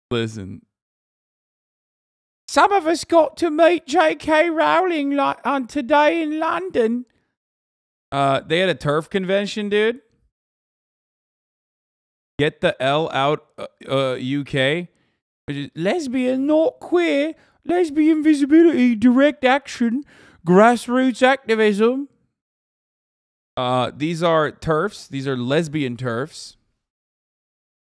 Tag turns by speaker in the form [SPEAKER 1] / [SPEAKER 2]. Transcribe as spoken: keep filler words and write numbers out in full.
[SPEAKER 1] Listen. Some of us got to meet J K Rowling like on today in London. Uh, they had a TERF convention, dude. Get the L out, uh, uh, U K. Lesbian, not queer. Lesbian visibility, direct action, grassroots activism. Uh, these are TERFs. These are lesbian TERFs.